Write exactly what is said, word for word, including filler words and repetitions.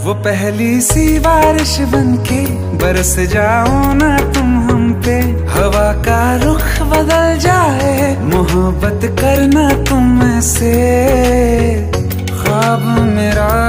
वो पहली सी बारिश बनके बरस जाओ ना तुम हम पे, हवा का रुख बदल जाए, मोहब्बत करना तुम से, ख्वाब मेरा